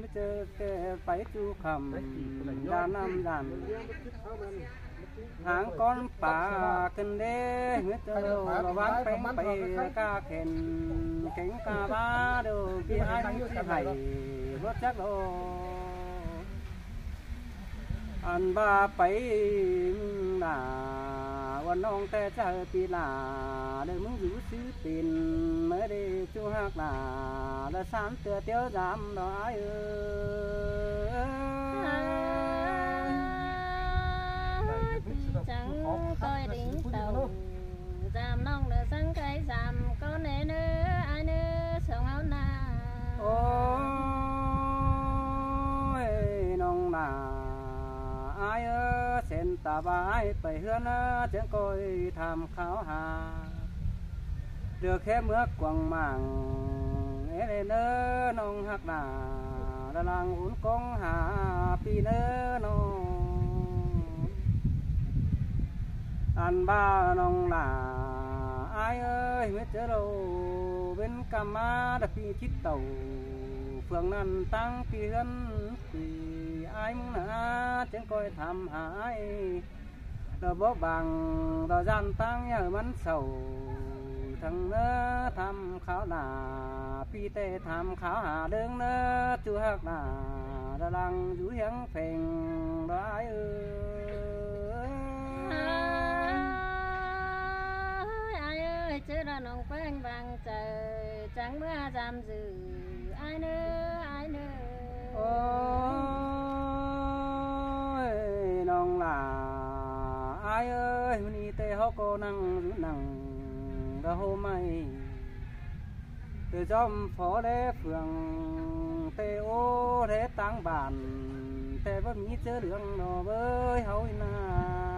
chơi cái phải chu khẩm đa năm đàn hàng con bà kinh đê người chơi và bán bánh bày ca khen cánh ca ba đều bị ai cũng hay vớt chắc đâu anh ba bấy làวันน้องแต่เจอปีหน้าเดินมึงอยู่ซื้อปีนเมื่อได้จูหักหน้าแล้วสามเตือเตี้ยวจำน้อย chẳng coi đỉnh tàu giảm nông được sáng cây giảm có nè nữa ai nữa sông áo na ôi nông mà ai sen tà bãiไปเฮือนchẳng coi tham khảo hà được khép mướt quăng màng ế lên nơ nông hắc đà đà làng uốn con hà pi nơ nông ăn ba nông là ai ơi biết chớ đâu bên cam má đã phi chít tàu phường nan tăng pi hân thì ai muốn na chẳng coi tham hại rồi bó bằng rồi gian tăng nhờ mắn sầu thằng nó tham khảo là pi tê tham khảo hà đứng nó chưa hắc là đã đang rủ hiến phèn đó ai ơi chứ là nông quen bằng trời chẳng mưa giảm dữ ai nữa ôi nông là ai ơi ni tê họ cô năng rú năng đã hôm nay từ trong phó đế phường tê ô thế tăng bản tê bất mỹ chớ đường nó với hối na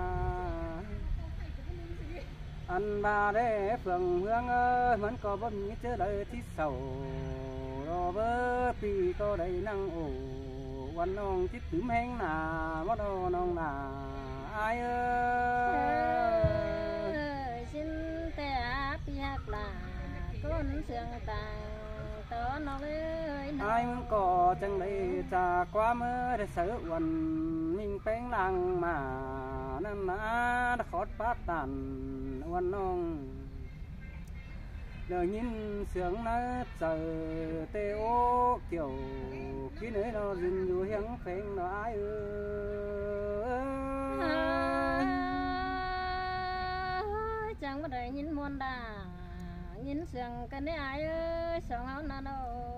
ăn ba đế phường hương ơi vẫn có bất mỹ chớ đời thích sầu nó với pi có đầy năng ổวันน้องจิตถึงแห้งหนาว่าน้องหนาอาย xin te pi hắc là con sương tàng tỏ nó ơi ai muốn có chẳng đây trà quá mơ để sợ quần mình bén làng mà nên đã khó phát tànวันน้องđời nhìn sướng nó chờ tê ô kiểu khi nơi nó dừng dù hiếng phèn nó ai chẳng có đời nhìn muôn đà nhìn sướng cái này ai ơi sướng áo na đâu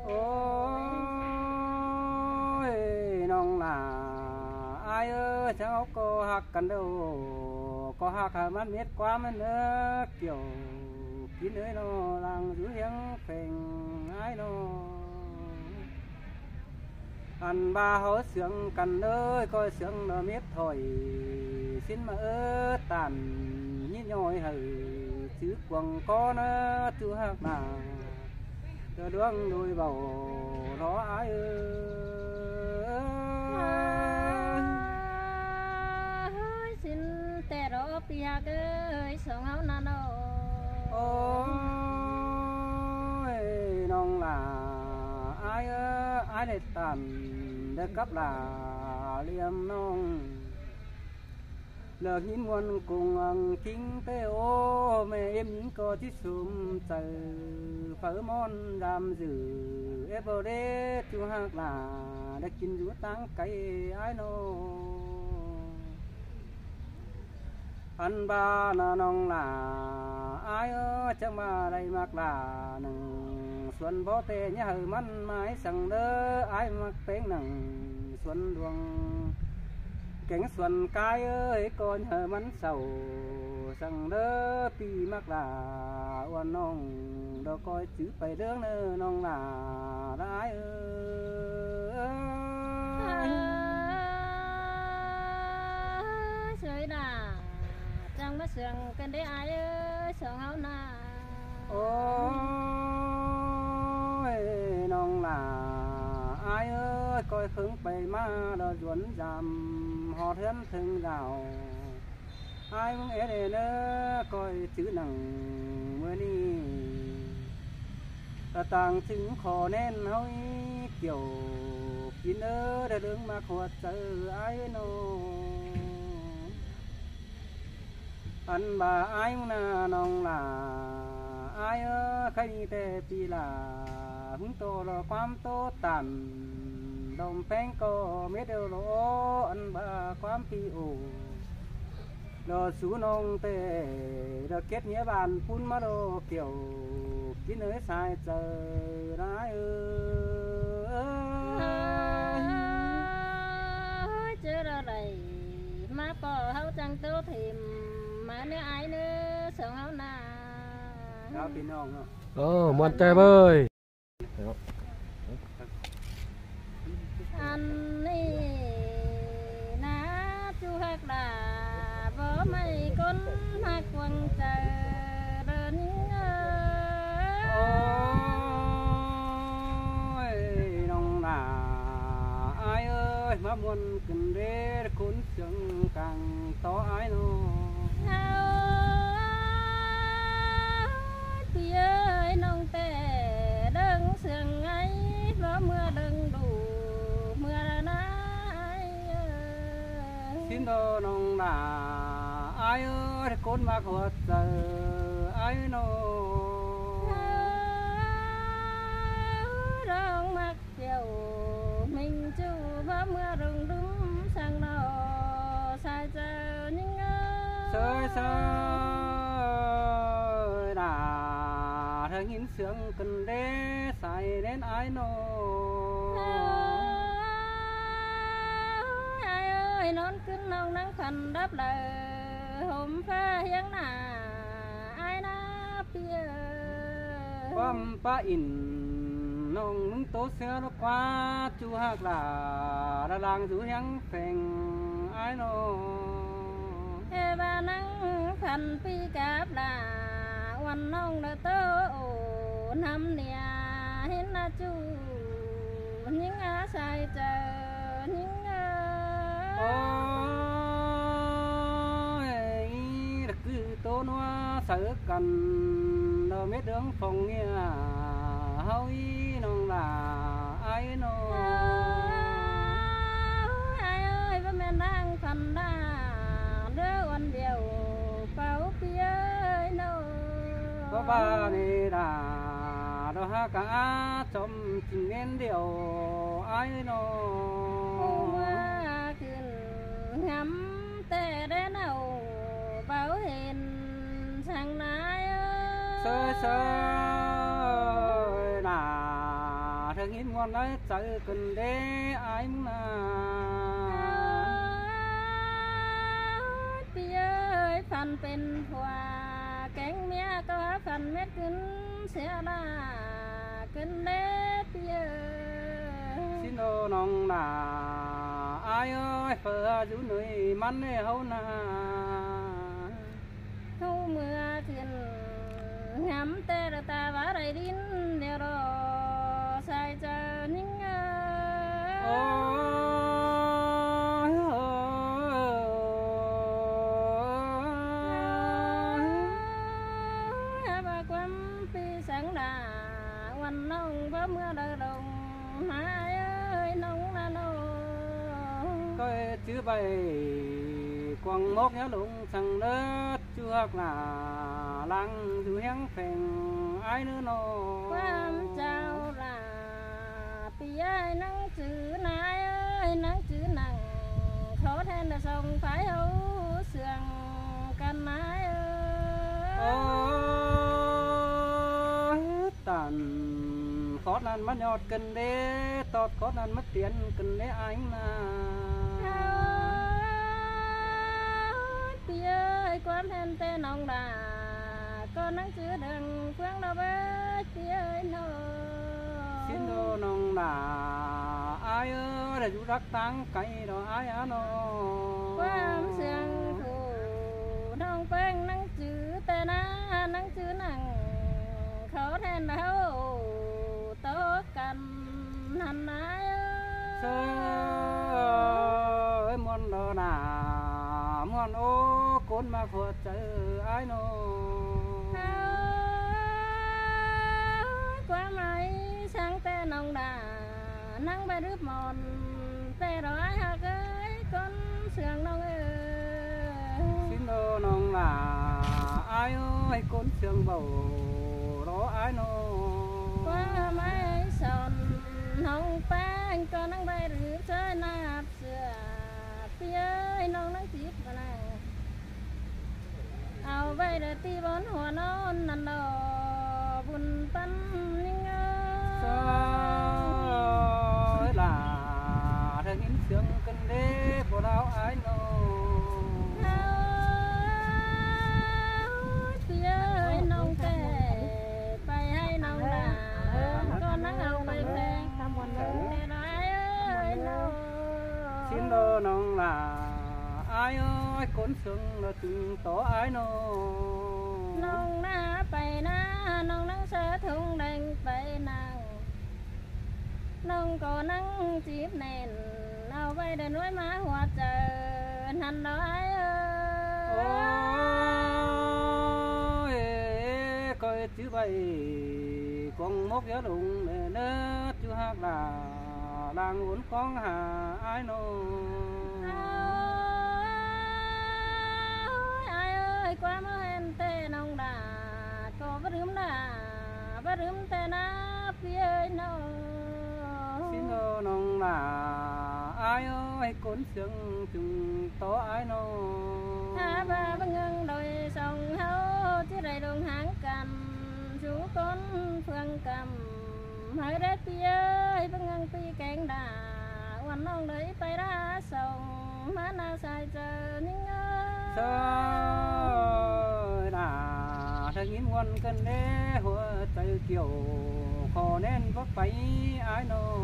ôi nông là ai ơi chẳng có hạc cần đâu có hạc hả mắt biết quá mới nữa kiểu khi nơi nó làng rú hiếng phèn ai nó ăn ba hố sướng cần ơi coi sướng nó biết thôi xin mà ơ tàn như nhồi hừ chứ quần con nó chưa hạc nào cho đuông đôi bầu nó ai ơi xin tè đó pi hạc ơi sướng áo na đâu ôi nông là ai ai để tàn để cấp là liêm nông lờ nhìn muôn cùng ăn kinh tế ô mẹ em những cô tí sum trời phở món làm dữ ép vào đế chú hạc là để kinh rú tăng cây ai nô ăn ba nông là ai chẳng mà đây mặc là nằng xuân bó tê nhớ hờ mắn mái sằng đơ ai mặc bén nằng xuân luồng cánh xuân cái ơi con hờ mắn sầu sằng đơ pi mặc là oan nong đó coi chữ phải đương nơ nong là ai sưởi đà chẳng mất sương cái đấy ai ơi sương áo na ôi nong là ai ơi coi khứng bày ma đó duẩn giảm họ thiên thương gạo ai muốn é để nữa coi chữ nằng mới đi ta tàng chứng khó nên hối kiểu kín ơ để đứng mà khuất chờ ai nô anh bà ai na nong là ai ơ khai tê pi là hứng tô lo quam tô tàn đồng phèn co mét đều lo anh bà quam pi ồ lo sú nong tê lo kết nghĩa bàn phun mà đồ kiểu kín ơi sai chờ ai chưa ra đây má có hậu trăng tố thìm mà nếu ai nữa sợ hậu na đó pin nong Muôn trai ơi anh đi ná chú hát là vỡ mấy con hát quăng chờ đến ôi nong là ai ơi má muốn cần đế cuốn sương càng to ai nó thì ơi nông tè đừng sương ấy có mưa đừng đủ mưa nái xin đồ nong là ai ơi cuốn mà khuất giờ ai nó rong mặc chiều mình chú có mưa rừng đúng sang nó sai giờ những sơi sơi đã thơ nghìn sương cần đế xài đến ai nó ai ơi non kinh nông nắng khăn đáp lời hôm pha hiếng nà ai na pia quam pa in nong nung tố xe nó qua chú hạc là làng rú hiếng phèn ai nó ba nắng khăn pi cáp là quan nông đã tớ năm nia hết na chú những sai chờ những ôi cứ tố nó sợ cần đâu biết đường phòng nghe hôi nong là ai nó ai ơi ba mẹ đang khăn đa đứa con điều bao phía nó có ba đi đà đó ha cả trong tình nên điều ai nó mưa cứ ngắm tê đến nào bảo hiền sang nái sơi sơi là thằng in ngon đấy chạy cần đế ai muốn พี่เอ้ยฟันเป็นผัวแกงเมียก็ฟันเม็ดขึ้นเสียดาขึ้นเด็ดพี่เอ้ย xin ô nong là ai ơi phở chú nơi mắn hấu na เข้าเมื่อขึ้นงำแต่ตาว่าไรดินเดี๋ยวรอใส่เจอนิ่ง bà quắm pi sáng đà quanh nông có mưa đời đồng hai ơi nông là nông coi chữ bày quăng mốc nhớ lụng sang đất chưa hoặc là lăng dù hén phèn ai nữa nó quắm chào là pi ai nắng chữ nai ơi nắng chữ nặng khó thêm là sông phải hấu sườn căn mái tàn khó lan mất nhọt cần đế tọt khó lan mất tiền cần đế anh pi ơi quán thêm tên ông đà con nắng chữ đừng quăng đâu bé pi ơi nó xin đồ nông là ai ơi để chú rắc tăng cây đó ai á nó quán sương thủ đông quang nắng chữ tên á nắng chữ nặng khó thêm là hấu tố cần hành ái ơi muôn đồ nà muôn ô côn mà phượt chờ ai nó quá mấy sáng tên ông đà nắng bay rướp mòn tê đó ai hạc ơi con sương nông ơi xin đô nông là ai ơi con sương bầu đó ai nô qua máy sòn hồng bang con nắng bay rướp chơi nạp sữa pi ơi nông nắng chip mà nè ao bay để ti bón hoa non nằn đò buồn pan nhưng ơi là thằng in sương cần đế bộ đào ai nô pi ơi nông tè bay hay nông đà con nắng ao bay về tè đó ai ơi nô xin đô nông là ai ơi con sương là từng tổ ai nô nông na bay na nông nắng sơ thung đành bay nàng nông có nắng chip nền ao bay để núi má hoa trời hành đó ai ôi coi chữ bay con mốc gió đụng nè nết chú hát là đang uốn con hà ai nô ai ơi qua mơ hẹn tê nông đà có bắt rướm tê na phía ơi nô xin đô nông là ai ơi con sương từng tổ ai nô ha ba bưng ngưng đôi sông hấu chứ đầy đường háng cầm chú con phương cầm hơi đất phía ơi bưng ngưng pi cánh đà quan nông đấy bay ra sông má na sai chờ những sơ đà thằng in quân cần đế hoa tay kiểu khó nên vấp bay ai nô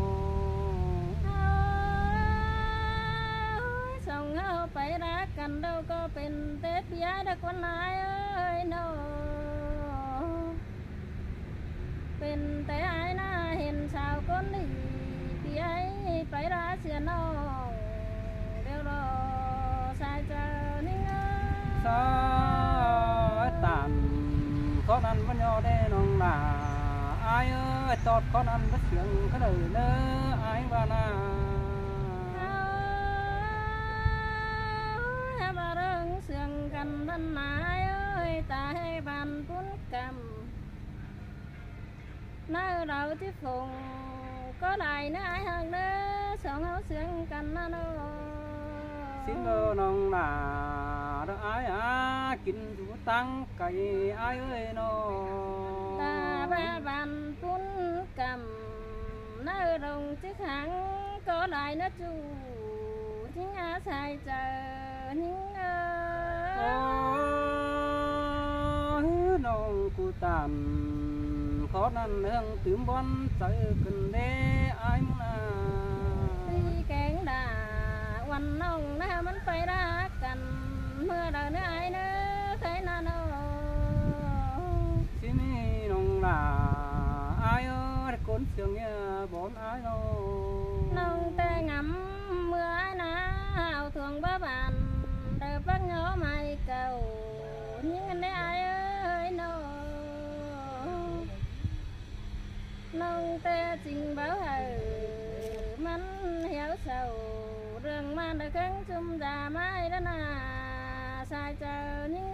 sông hấu bay ra cần đâu có bên tết phía đất con ai ơi nô bên tết ai na hiện sao con đi phía ấy bay ra xiên nông đều đó sai chờ những sao tàn con ăn với nhau đây nông là ai ơi tọt con ăn với tiếng cái đời nơ ai và na bà rừng sương gần thân ai ơi ta hay bàn cuốn cầm nơi đầu tiếp phùng có đài nữa ai hơn nữa sông hấu sương cần nó xin lô nông là đó ai kín chú tăng cày ai ơi nó ta ba bàn cuốn cầm nơi đồng chiếc hàng có đài nữa chú chính á sai chờ những nông cụ tàn khó năn hương tím bón trời cần đế ai muốn đi kén đà quanh nông nó mình phải ra cần mưa đời nữa ai nữa thấy nó xin nông là ai ơi con sương bốn ai đâu nông tê ngắm mưa ai ná hào thường bá bàn đời bắt nhớ mai cầu những anh ai ơi nông tê trình báo hờ mắn héo sầu đường man đời kháng chung già mai đó nà sai chờ những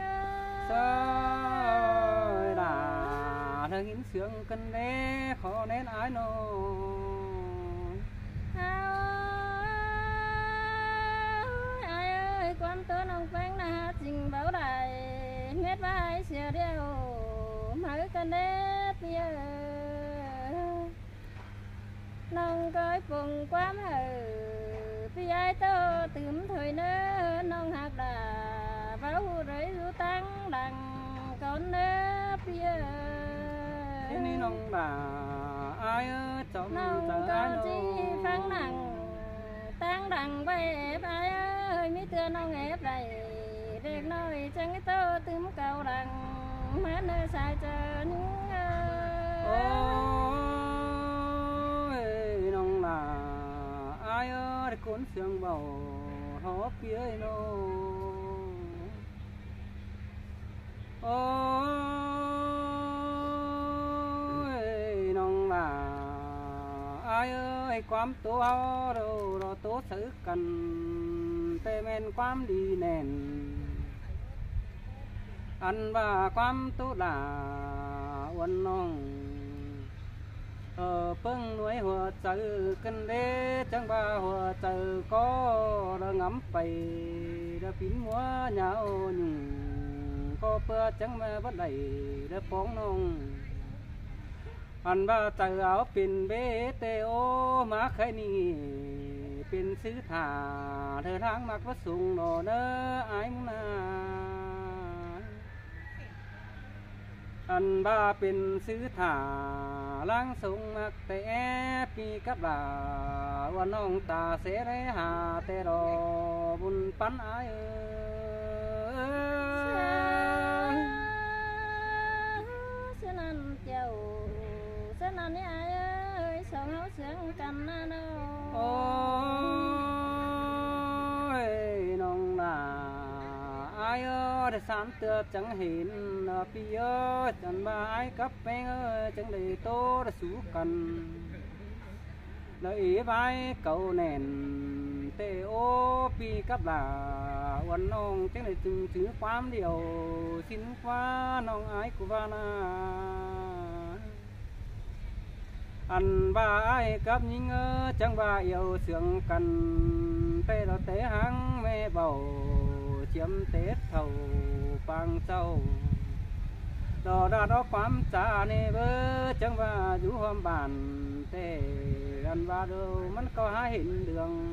sao là thằng in sương cần đế khó nên ai nô ai ơi quan tớ nông phanh là trình báo đài mét vai xìa đeo mới cần đế bia nông coi phùng quám hờ vì ai tớ tìm thời nữa nông hạt đà báo rưỡi rú tăng đằng con nữa bia thế nên nông là ai ơi trong nông chờ có ai chi phăng nặng tăng đằng bay ép ai ơi mi tưa nông ép đầy đẹp nơi chẳng cái tớ tìm cầu đằng má nơi sai chờ những ôi nông là ai ơi cuốn sương bầu hó phía nô ôi nông là ai ơiความตัวเราตัวซื้อกันแต่แม่นความดีแน่นอันว่าความตัวด่าวันน้องเพิ่งหน่วยหัวใจกันเด้จังว่าหัวใจก็ระงำไประพินหัวเหงาหนุ่งก็เพื่อจังมาบัดใดระป้องน้องอันว่าใจเอาเป็นเบเตโอมาใครนี่เป็นซื้อถาเธอทางมักวัดสูงหนอเด้อไอ้มุนาอันบ้าเป็นซื้อถาล้างทรงมักแต่แอปีกับลาว่าน้องตาเสไรหาแต่รอบุญปันไอเสนันเจ้าเสนันนี่ไอ้เอ้ยสองเฮาเสียงกันนะเนาะโอ้ยน้องลาai ơi để sáng tựa chẳng hiện phi ơi chẳng ba ai cấp bén ơi chẳng để tô đã xuống cần lời vai cầu nền tê ô phi cấp làวันน้องchẳng để từng chữความđiều xin quaน้องai của ba na anh ba ai cấp nhưng chẳng ba yêu sướng cần tê là tế hăng mê bầu chiếm tết thầu bằng châu đó đã đó quám trà nè vơ chẳng và du hôm bàn tê ăn va đâu mất có hai hình đường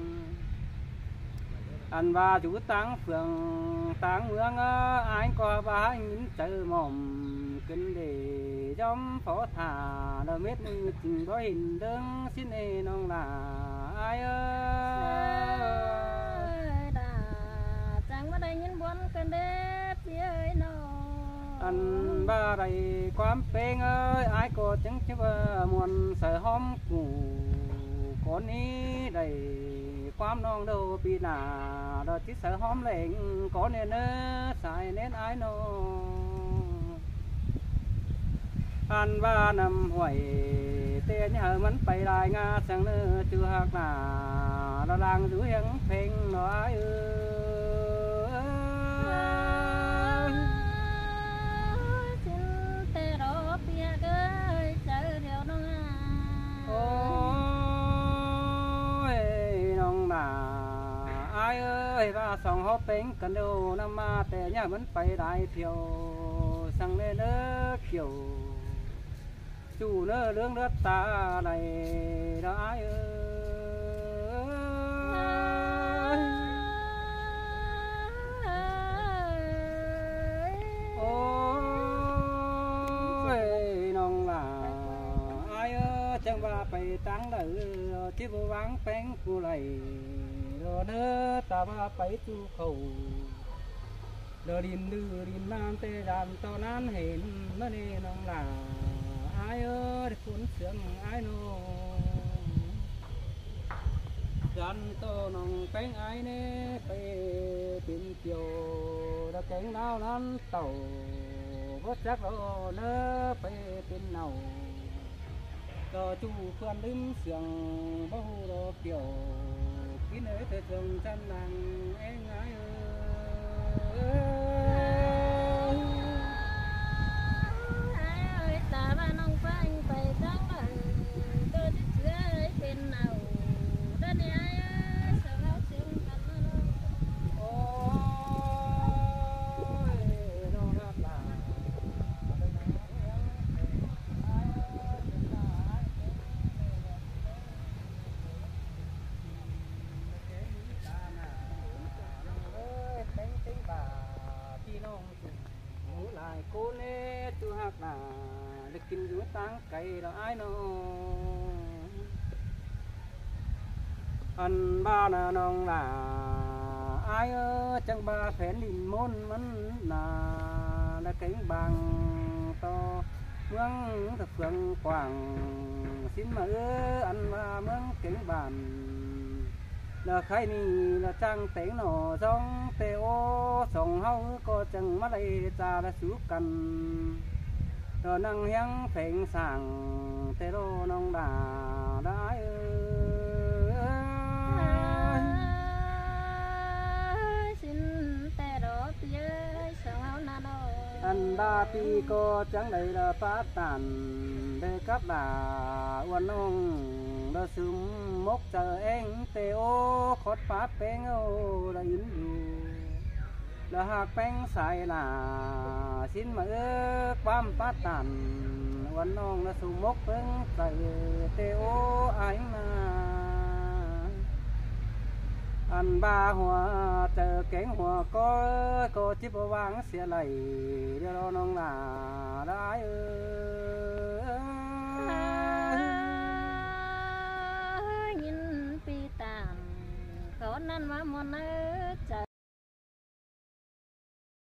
ăn va chú táng phường táng mương anh có ba nhìn chờ mỏm kinh để giống phó thả đâu biết chừng có hình đường xin nè non là ai ơi anh ba đầy quám phê ơi ai có chẳng chứ muôn sợ hôm ngủ con ý đầy quám non đâu bị nà đó chỉ sợ hôm lệnh có nên xài nên ai nô anh ba nằm hoài tiền nhờ mắn bay lại nga sang nữa chưa hạt nà đó đang dưới hắn phèn nó ai ơi ai ơi và sòng hốp bánh cần đâu năm mà té nhà vẫn phải đại thiểu sang lên nước kiểu chủ nơ lương đất ta này đó ai ơi nong là ai ơi chẳng ba phải trắng đỡ chứ vô vắng bánh cu này đó nơ ta ba phải tu khẩu đó điền đưa điền nam tê đàn to nan hẹn nó đi nong là ai ơi cuốn sướng ai nô gan to nong bánh ai nè phải tìm chiều đã cánh nào nan tàu vớt chắc đó nơ phải tìm nào cho chú khoan đứng sướng bao đó kiểu cái nơi thật rồng chân nàng em gái ơi ta ba nông phanh phải trắng lại tôi thích dưới bên nào đó đi ai sợ áo xương cắn nó ôi nó là cô nè tu hạt là được kinh dưới táng cây đó ai nó anh ba là nong là ai ơi chẳng ba phèn đình môn vẫn là cánh bằng to mương thực phượng quảng xin mà anh ba mương cánh bàn là khai ni là trang tiếng nọ giống teo sòng hau có chẳng mắt đây ta đã xuống cần rồi năng hiang phèn sàng tê rô nông đà đái xin tê rô tía sông áo na đô anh ba pi cô chẳng đầy là phát tàn để cấp đà uốn ông đã sum mốc chờ anh tê ô khót phát bén ô đã in là hạt bén xài là xin mà ước bám phát tàn uốn ông đã sum mốc bén trời tê ô anh anh ba hoa chờ kén hoa có chip vàng xe lầy đưa lo nông là đái nhìn pi tàn có nan mà mòn ơi